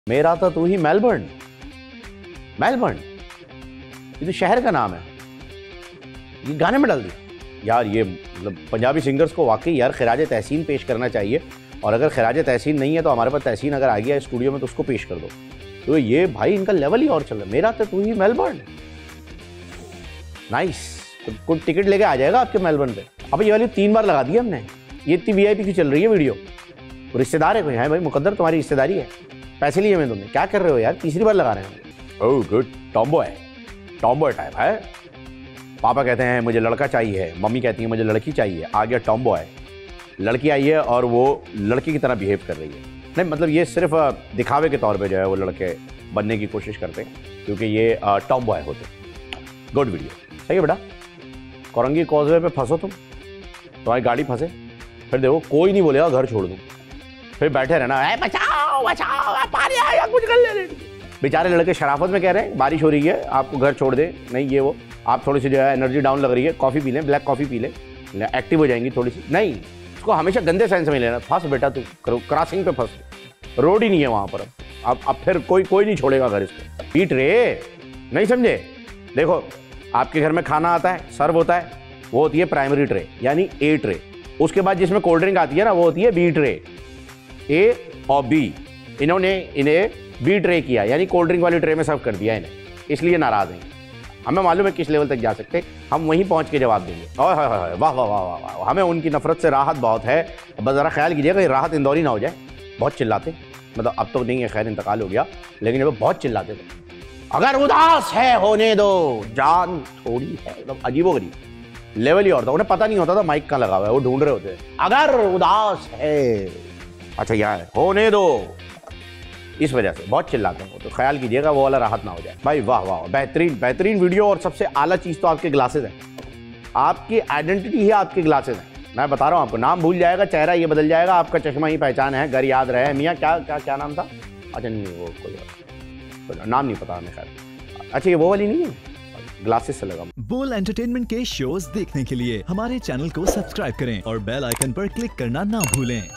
मेरा तो तू ही मेलबर्न। मेलबर्न ये तो शहर का नाम है, ये गाने में डाल दिया यार। ये मतलब पंजाबी सिंगर्स को वाकई यार खिराज तहसीन पेश करना चाहिए, और अगर खिराज तहसीन नहीं है तो हमारे पास तहसीन अगर आ गया स्टूडियो में तो उसको पेश कर दो। तो ये भाई इनका लेवल ही और चल रहा है। मेरा तो तू ही मेलबर्न, नाइस। तो कुछ टिकट लेके आ जाएगा आपके मेलबर्न पे। अब ये वाली 3 बार लगा दी हमने, ये इतनी वीआईपी की चल रही है वीडियो। रिश्तेदार है कोई? है भाई मुकद्दर, तुम्हारी रिश्तेदारी है, पैसे लिए मैं तुमने, क्या कर रहे हो यार? तीसरी बार लगा रहे हैं। ओह गुड, टॉम्बॉय टाइप है। पापा कहते हैं मुझे लड़का चाहिए, मम्मी कहती है मुझे लड़की चाहिए, आ गया टॉम्बॉय। लड़की आई है और वो लड़की की तरह बिहेव कर रही है। नहीं मतलब ये सिर्फ दिखावे के तौर पे जो है वो लड़के बनने की कोशिश करते हैं, क्योंकि ये टॉम्बॉय होते हैं। गुड वीडियो, सही है बेटा। कोरंगी कॉजवे पे फंसो तुम, तुम्हारी गाड़ी फंसे, फिर देखो कोई नहीं बोलेगा घर छोड़ दूँ, फिर बैठे रहना है बचाओ बचाओ पानी आएगा कुछ कर ले। बेचारे लड़के शराफत में कह रहे हैं बारिश हो रही है आपको घर छोड़ दे, नहीं ये वो, आप थोड़ी सी जो है एनर्जी डाउन लग रही है, कॉफ़ी पी लें, ब्लैक कॉफ़ी पी लें, एक्टिव हो जाएंगी थोड़ी सी। नहीं, उसको हमेशा गंदे सेंस में लेना। फंस बेटा तू, क्रॉसिंग पे फंस, रोड ही नहीं है वहाँ पर। अब फिर कोई नहीं छोड़ेगा घर इसको। पीट रे, नहीं समझे? देखो आपके घर में खाना आता है, सर्व होता है, वो होती है प्राइमरी ट्रे यानी ए ट्रे। उसके बाद जिसमें कोल्ड ड्रिंक आती है ना वो होती है बी ट्रे। ए और बी, इन्होंने इन्हें बी ट्रे किया यानी कोल्ड ड्रिंक वाली ट्रे में सर्व कर दिया इन्हें, इसलिए नाराज़ हैं। हमें मालूम है किस लेवल तक जा सकते, हम वहीं पहुंच के जवाब देंगे। ओह वाह वाह वाह वाह वाह, हमें उनकी नफरत से राहत बहुत है। बस ज़रा ख्याल कीजिएगा राहत इंदौरी ना हो जाए। बहुत चिल्लाते, मतलब अब तो नहीं है, खैर इंतकाल हो गया, लेकिन जब बहुत चिल्लाते थे, अगर उदास है होने दो, जान थोड़ी है, मतलब अजीबोगरीब लेवल ही और था। उन्हें पता नहीं होता था माइक कहाँ लगा हुआ है, वो ढूंढ रहे होते, अगर उदास है, अच्छा यार होने दो, इस वजह से बहुत चिल्लाते हैं। तो ख्याल कीजिएगा वो वाला राहत ना हो जाए। भाई वाह वाह, बेहतरीन वीडियो। और सबसे आला चीज़ तो आपके ग्लासेज हैं, आपकी आइडेंटिटी ही आपके ग्लासेज हैं। मैं बता रहा हूँ आपको, नाम भूल जाएगा, चेहरा ये बदल जाएगा, आपका चश्मा ही पहचान है, घर याद रहे। मियाँ क्या नाम था? अच्छा नहीं, वो कोई नाम नहीं पता हमें, खैर। अच्छा ये वो वाली नहीं है, ग्लासेस से लगा। बोल एंटरटेनमेंट के शोज देखने के लिए हमारे चैनल को सब्सक्राइब करें और बेल आइकन पर क्लिक करना ना भूलें।